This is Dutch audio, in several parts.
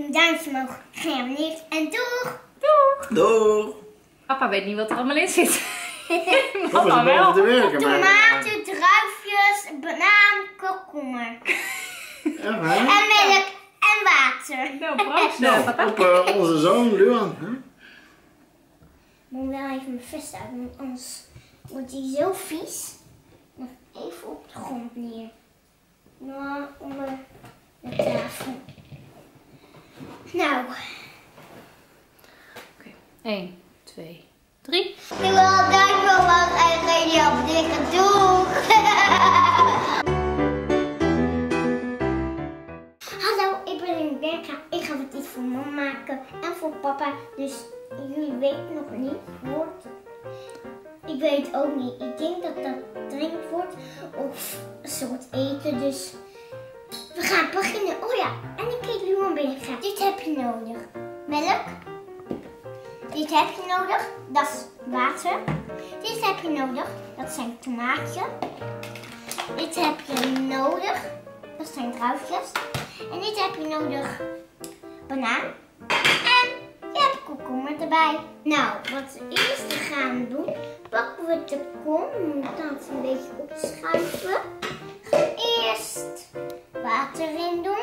Een duimpje omhoog, geabonneerd en doeg! Doeg! Doeg! Papa weet niet wat er allemaal in zit. Papa is boven te werken. Tomaten, druifjes, banaan, komkommer. Ja, En melk en water. Nou, proost. nou, papa. op onze zoon Luan. Hè? Ik moet wel even mijn vest uit, want anders wordt hij zo vies. Nog even op de grond neer. Nou, onder de tafel. Nou. Oké. 1, 2, 3. Ik wil al duimpje omhoog en geen abonneren. Doeg! Hallo, ik ben in Berka. Ik ga wat iets voor mama maken en voor papa. Dus jullie weten nog niet hoe het. Ik weet ook niet. Ik denk dat dat drinken wordt of een soort eten. Dus we gaan beginnen. Oh ja, en ik keek Luan binnen. Dit heb je nodig. Melk. Dit heb je nodig. Dat is water. Dit heb je nodig. Dat zijn tomaatjes. Dit heb je nodig. Dat zijn druifjes. En dit heb je nodig. Banaan. En je hebt komkommer erbij. Nou, wat we eerst gaan doen. Pakken we de kom. We moeten dat een beetje opschuiven. Gaan eerst water in doen.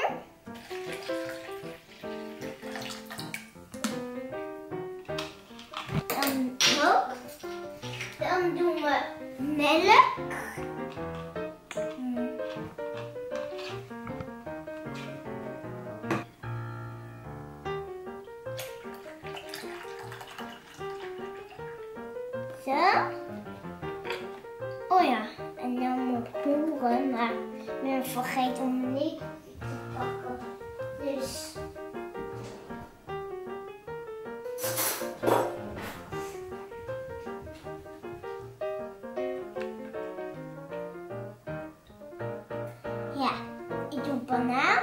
Dan ook. Dan doen we melk. Zo. Oh ja, en dan moet ik roeren, maar ik ben vergeten om een lepel te pakken. Dus. Ja, ik doe banaan.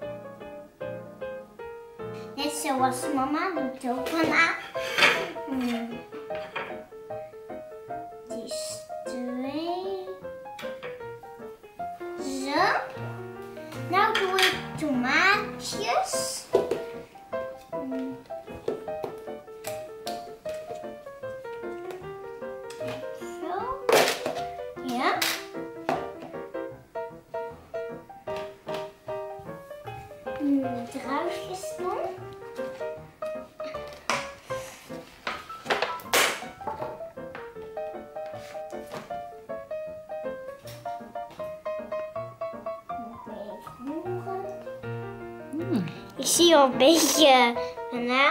Net zoals mama doet ook banaan. Dus 2. Zo. Nou doe ik tomaatjes. Zo. Ja. Nu druifjes doen. Ik zie al een beetje banaan.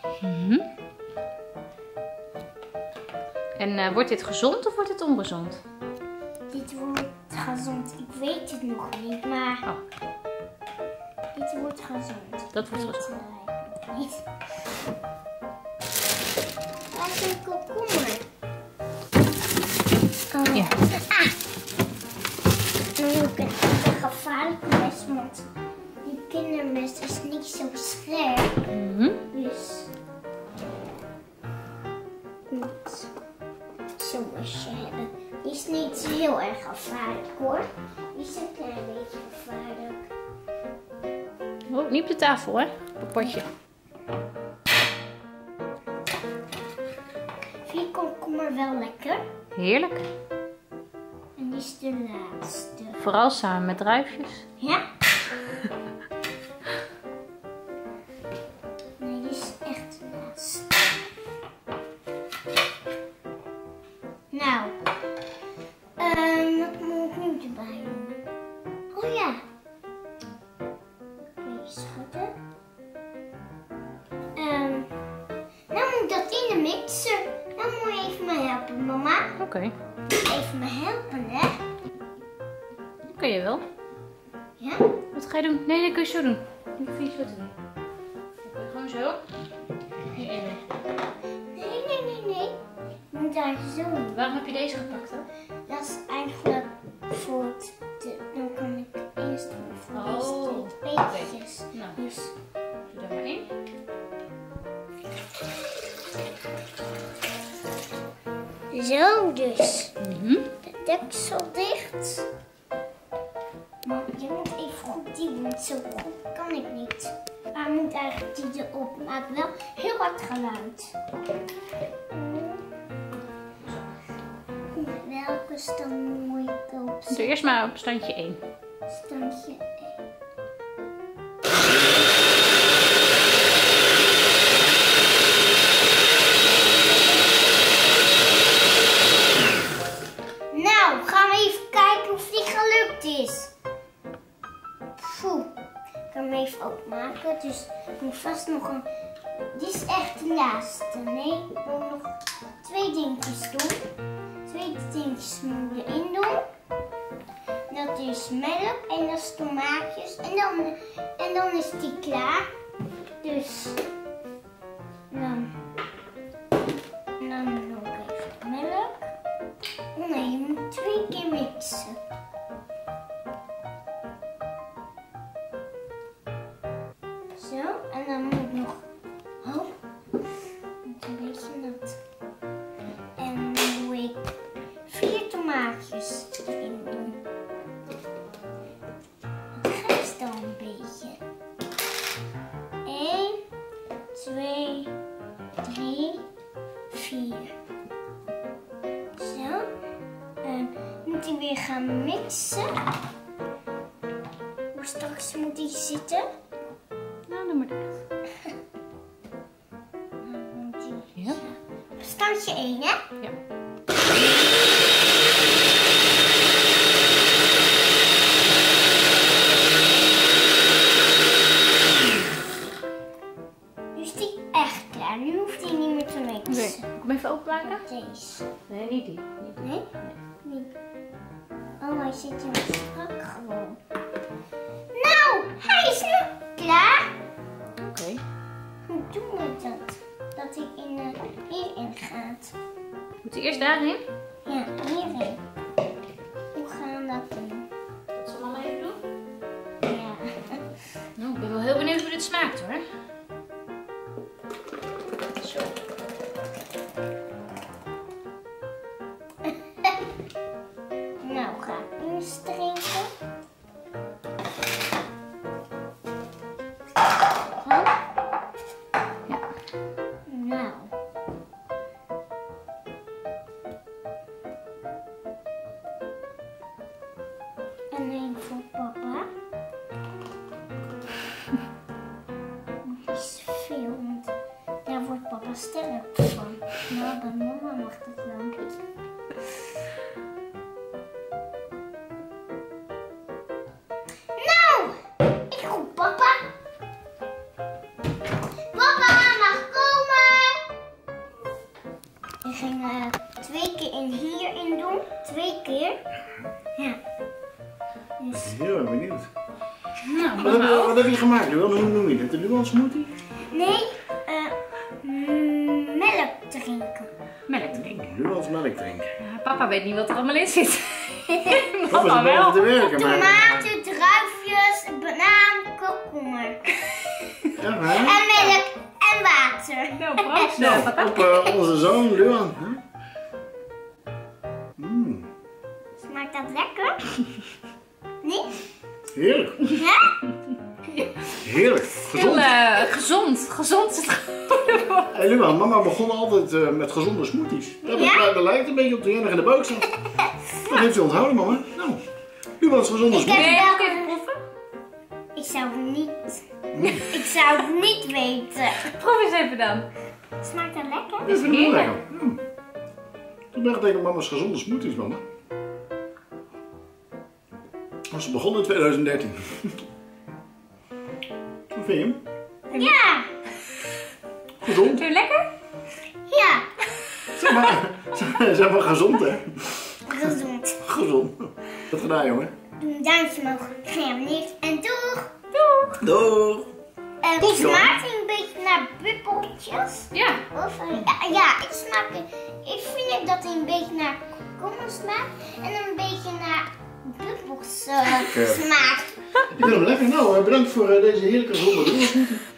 En wordt dit gezond of wordt het ongezond? Dit wordt gezond. Ik weet het nog niet, maar dit wordt gezond. Dat wordt gezond. Niet. Waar is een komkommer? Oh. Ja. Ah! Nu heb ik een gevaarlijke mes, want die kindermes is niet zo scherp. Dus moet zo'n mesje hebben. Die is niet heel erg gevaarlijk hoor. Die is een klein beetje gevaarlijk. Oh, niet op de tafel, hè? Op het potje. Vind je komkommer wel lekker? Heerlijk. En die is de laatste. Vooral samen met druifjes. Ja? Nee, die is echt de laatste. Nou, wat moet ik nu erbij doen? Oh ja. Even schudden. Nou moet dat in de mixer. Dan moet je even me helpen, mama. Oké. Even me helpen, hè? Dat kun je wel. Ja? Wat ga je doen? Nee, dat kun je zo doen. Ik hoef iets wat te doen. Oké, gewoon zo. Hierin. Nee. Je moet daar zo doen. Waarom heb je deze gepakt dan? Dat is eigenlijk voor het... Dan kan ik eerst doen voor deze beetjes. Nou, Dus doe er maar in. zo dus. De deksel dicht. Maar je moet even goed duwen, want zo goed kan ik niet. Ah. papa moet eigenlijk die erop. Maakt wel heel hard geluid. Welke stand moet ik op? Doe eerst maar op standje 1. Standje 1. Nou, gaan we even kijken of die gelukt is. Poeh. Ik ga hem even openmaken. Dus ik moet vast nog een... Dit is echt de laatste. Nee, ik moet nog 2 dingetjes doen. 2 dingetjes moet ik erin doen. Dat is melk en dat is tomaatjes. En dan is die klaar. Dus dan doe ik even melk. Oh nee, je moet 2 keer mixen. Zo, en dan moet ik nog... Oh, het is een beetje nat. En dan doe ik 4 tomaatjes erin doen. Het grijst al een beetje. 1, 2, 3, 4. Zo. Moet ik weer gaan mixen. Hoe straks moet die zitten? Nou, doe maar dicht. Ja. Standje 1, hè? Ja. Nu is die echt klaar. Nu hoeft hij niet meer te mixen. Oké, ik hem even openmaken? Deze. Nee, niet die. Nee? Nee. Oh, hij zit heel strak gewoon. Nou, hij is nu klaar. Oké. Hoe doen we dat? Dat hij hierin gaat. Moet hij eerst daarin? Ja, hierin. Hoe gaan we dat doen? Dat zal mama even doen. Ja. Nou, ik ben wel heel benieuwd hoe dit smaakt hoor. Zo. Nou, ga ik eens drinken. Zo. Ja. Nou. En één voor papa. Dat is veel, want daar wordt papa sterk van. Nou, bij mama mag dat wel een beetje. Nou, ik roep papa. Papa, mag komen. Ik ging 2 keer hierin doen. 2 keer. Ja. Dus, Heel erg benieuwd. Nou, Wat heb je gemaakt, Luan? Hoe noem je het? De Luan smoothie? nee, melk drinken. melk drinken. Luans melk drinken. Ja, papa weet niet wat er allemaal in zit. Papa Mama is boven te wel. werken, maar... Tomaten, druifjes, banaan, komkommer. Ja, hè? En melk en water. Nou, proost. Nou, papa. op onze zoon, Luan. Hè? Smaakt dat lekker? Nee? Heerlijk. Ja? Heerlijk. Heel Gezond. gezond. Gezond is het goede woord. Hey, Luan, mama begon altijd met gezonde smoothies. Dat lijkt een beetje op de Jennig in de buikzak. Dat heeft u onthouden, mama. Nou, Luan's gezonde Ik smoothie. heb- Nee, ook even proeven. Ik zou het niet... Ik zou het niet weten. Proef eens even dan. Smaakt dat lekker? Dat is heel heerlijk. lekker. Ik ben tegen mama's gezonde smoothies, mama. Ze begon in 2013. Hoe vind je hem? Ja. Gezond? Vind je lekker? Ja. Zeg maar gezond, hè? Gezond. Gezond. Wat gedaan, jongen? Doe een duimpje omhoog. Geabonneerd. En doeg. Doeg. Doeg! Het Tot dan. smaakt een beetje naar bubbeltjes. Ja. Of, ja, ik vind dat hij een beetje naar komkommer smaakt. En een beetje naar bubbels smaakt. Ik vind hem lekker. Nou, bedankt voor deze heerlijke gezonde Luan smoothie.